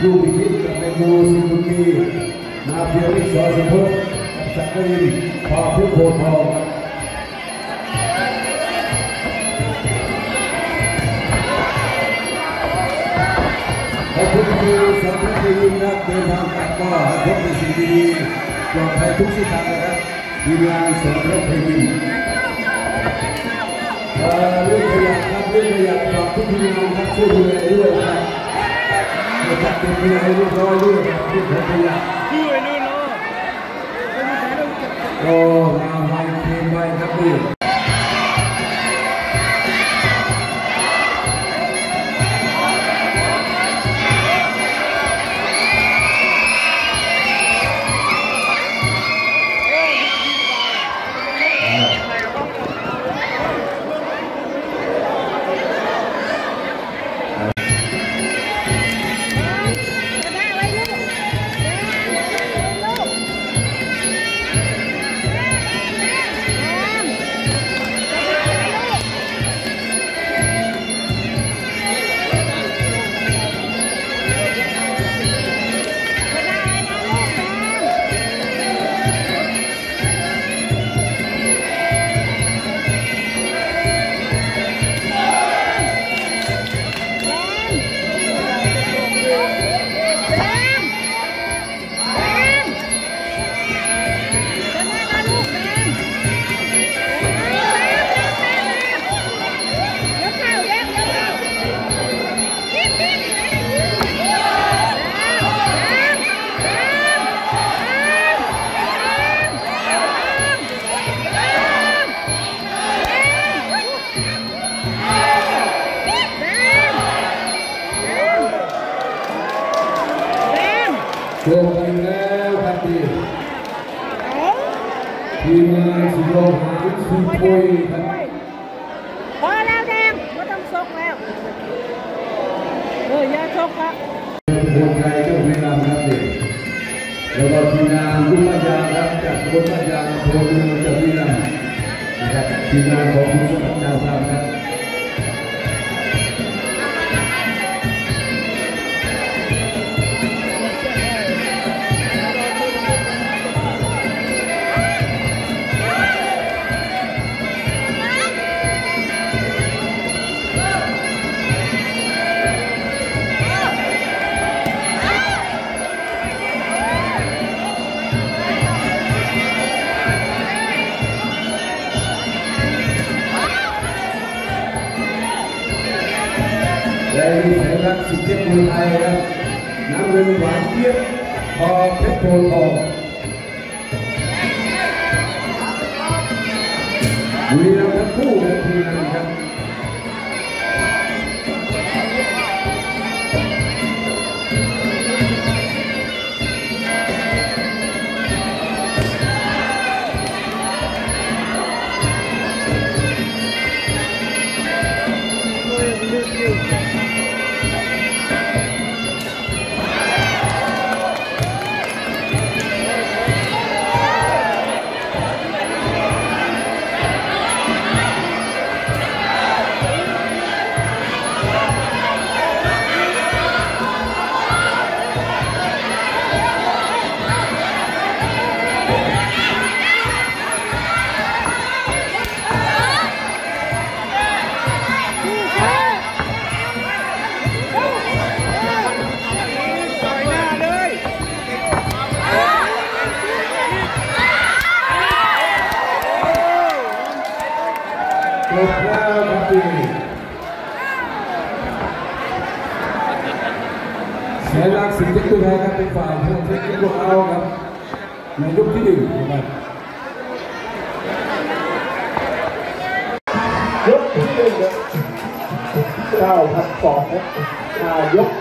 ลูกพิชิตกับเมนูซิมุกีมาเพียริสอสุพจน์กับจักรินพอพิโพทองขอบคุณที่สำหรับที่ยินดีเดินทางกลับก็พบในสิ่งดีๆปลอดภัยทุกสิ่งนะครับทีมงานสำหรับที่ยินเรื่องขยะครับเรื่องขยะฝากทุกทีมงานครับช่วยดูแลด้วยครับจัดเก็บขยะให้เรียบร้อยด้วยครับเรื่องขยะก็มาไว้เทไว้ครับนี่จบไปแล้วครับทีมงานสุโรหะสุโขยครับพอแล้วแดงไม่ต้องชกแล้วอย่าชกครับคนไทยก็ไม่นำครับเด็กแล้วก็ทีมงานรุ่งปัญญาครับจากคนปัญญาโพธิ์เมืองจากวิลานะครับทีมงานของคุณสุภาพดาวครับและมีแสงรักสิบเจ็ดคนไทยครับน้ำเงินหวานเจี๊ยบพอเพชรโพธิ์ทองบุรีรัมย์ทั้งคู่และทีมงานครับจบแล้วครับทีแสนรักสิงห์เจ็ดตัวแทนครับเป็นฝ่ายเพื่อเทคนิคพวกเราครับในยกที่หนึ่งนะครับยกที่หนึ่ง9,200ครับยก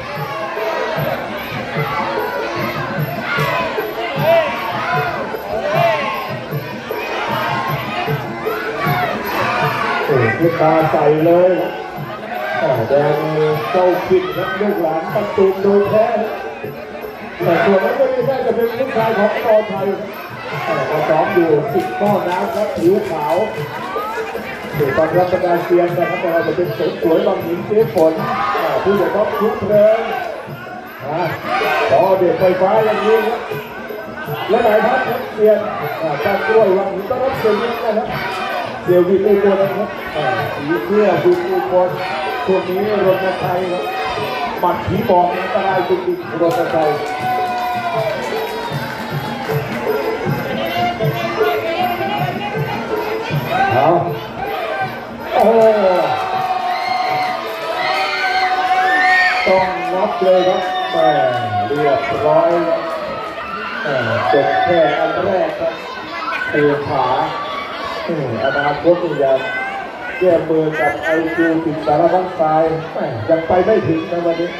คือตาใส่เลยแดงเจ้าขิดครับลูกหลานประตูโดยแท้แต่ส่วนนั้นก็ไม่ใช่จะเป็นลูกชายของกอไทยก็ซ้อมอยู่10 ก้อนน้ำครับผิวขาวถูกตอนรับประกาศเสียงนะครับเราจะเป็นสวยบางหินเสียฝนผู้จะต้องทุกเพลิงต่อเด็กไฟฟ้าอย่างนี้และหลายท่านเรียนการกล้วยวันนี้ต้องรับเสียงนะครับเดี๋ยววิธีตัวนะครับวิธีดูอุปกรณ์ตัวนี้รถไฟครับหมัดผีบอกอันตรายจริงๆรถไฟเอาโอ้ต้องนับเลยครับเรียบร้อยจบแค่อันแรกครับเตะขาอนาคตนี่ยังแก้มือกับไอคิวติดสารพัดทรายยังไปไม่ถึงในวันนี้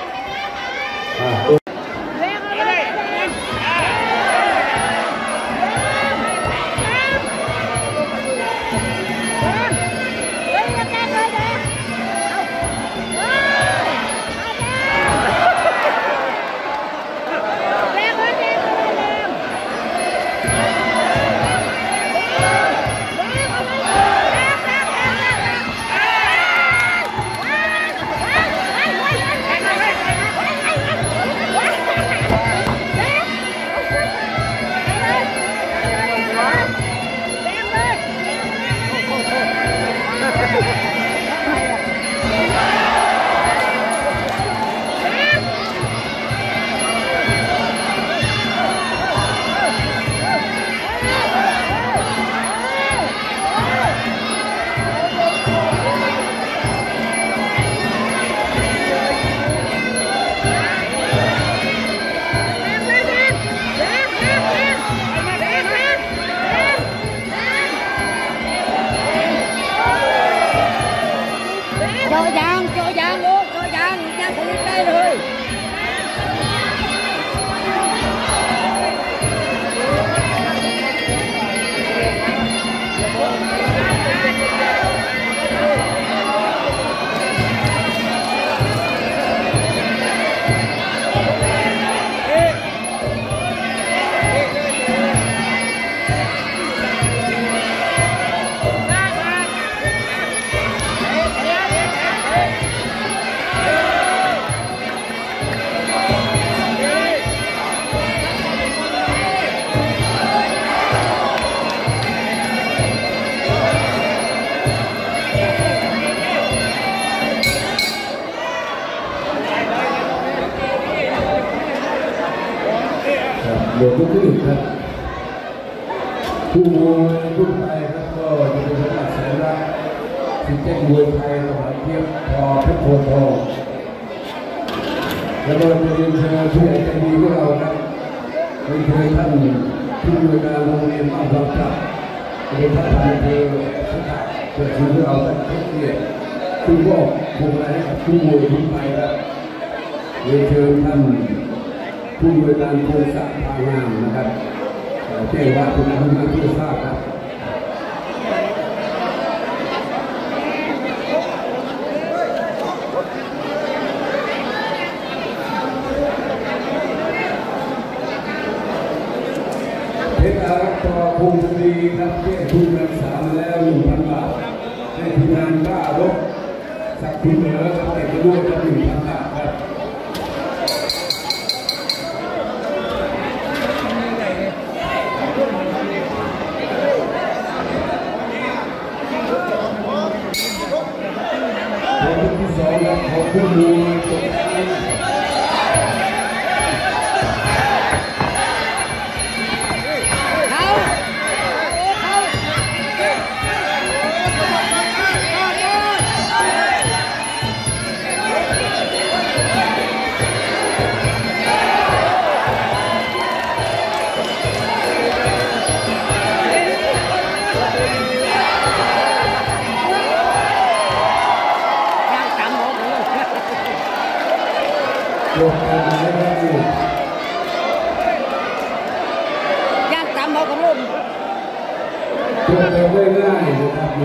เดี๋ยวก็ขึ้นครับผู้มวยรุ่นไทยครับก็จะเป็นสมัครแสนรักสิทธิ์แจ้งมวยไทยระดับเทียบพอเพชรโพธิ์ทองแล้วก็จะเรียนเชิญผู้ใหญ่ใจดีของเราครับเรียนเชิญท่านผู้บริการโรงเรียนบ้านบางพลับเป็นท่านนายอำเภอสังกัดเกิดขึ้นเราท่านเกียรติผู้มอบพวงมาลัยให้กับผู้มวยรุ่นไทยครับเรียนเชิญท่านผู้บริการโครงสร้างทางงามนะครับแจ้งว่าคุณทำงานที่ทราบครับเพชรอารักษ์ต่อพงศรีครับเรียกทุนรักษามาแล้ว 1,000 บาทให้ทีมงานกล้ารบสักคุณเหนือครับแต่จะด้วยจะ 1,000 บาทครับขอบคุณดูย่างตามเขากระลุ่มตัวเองง่ายๆนะครับนี่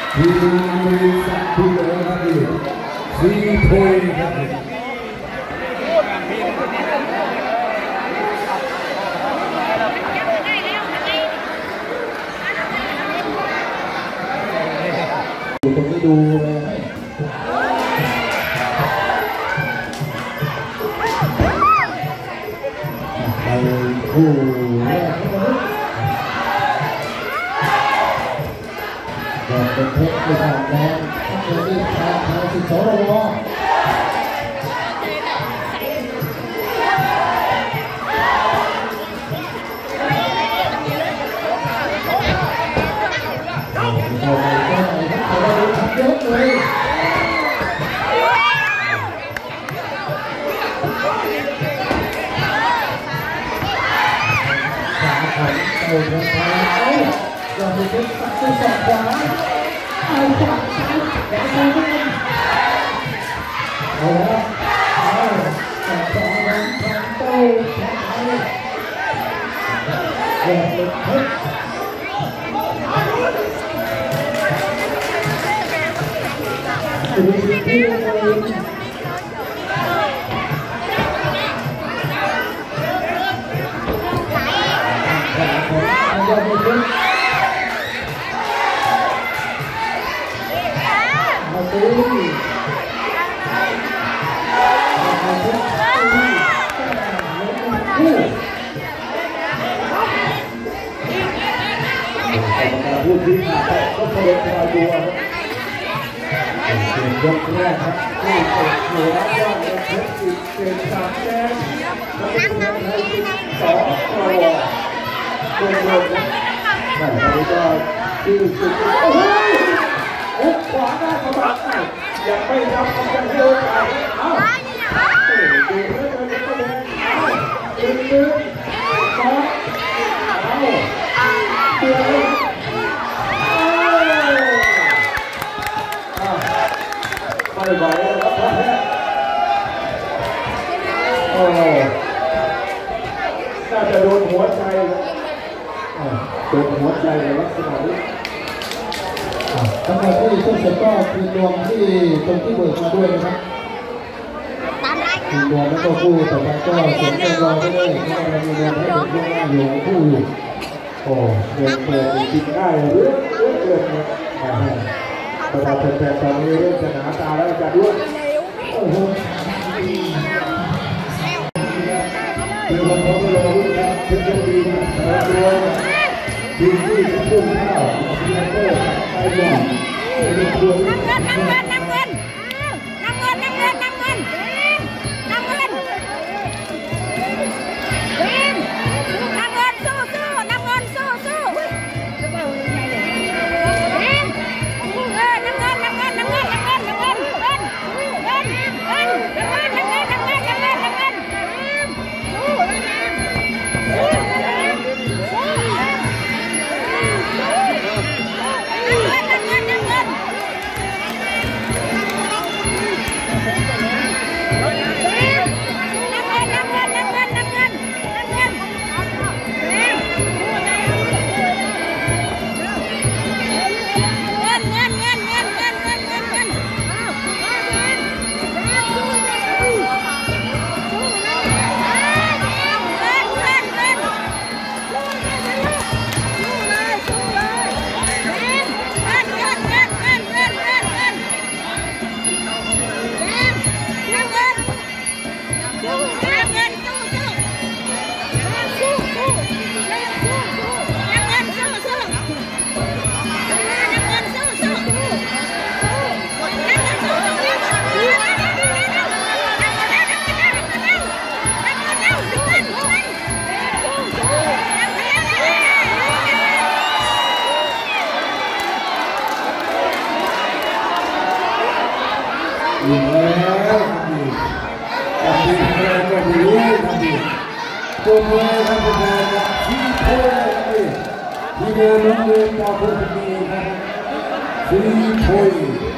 ทีมบริษัทที่เลยครับพี่ซีโพยครับอยู่ตรงนี้ดูเลยไปคู่แรกก็เป็นเพชรที่ผ่านแดงต้องเดินทางทาง12 โลเยอะเลยขาของโอ้โหเราไปเป็นสักตัวสองขวาเอาขวาซ้ายแล้วก็ซ้ายเอาละเอาแต่ขวาแรงทางโต้แข็งไปแย่เลยเฮ้ยดูที่เลยพูดที่มาก็เปิดมาดูครับยกแรกครับผู้เปิดหัวยอดเลยเพชรติดเป็น3 แต้มแล้วก็เป็นไทย12 ตัวรวมๆนะแต่ตอนนี้ก็ที่สุดโอ้โหหุกขวาหน้าสะบัดยังไม่รับคำสั่งให้โอกาสเอ้าดูเรื่องอะไรก็แดง1 2 เอาเตือนเลยไม่ไหวแล้วครับท่านโอ้น่าจะโดนหัวใจโดนหัวใจในลักษณะนี้สำหรับที่ต้นเสร็จก็คือรวมที่ตรงที่เบิกมาด้วยนะครับคือรวมแล้วก็คู่ต่อไปก็เสร็จรอได้เลยเพราะว่ามีรวมให้เป็นเรื่องอยู่คู่อยู่โอ้เปิดกินได้เรื่อยๆนะประชาชนแต่ตอนนี้เริ่มจะหนาตาแล้วจะด้วยโอ้โหคือวันนี้เราลุ้นกันเพื่อจะดีนะเราด้วยดีที่จะพุ่งเข้าที่เราโต้ไปก่อนเป็นตัวน้ำเงินอยู่แล้วครับพี่กับทีมงานก็ไม่รู้ครับพี่ตัวเมืองครับตัวเมืองครับที่โพยครับพี่ที่เดินลงเดินต่อพลดีครับที่โพย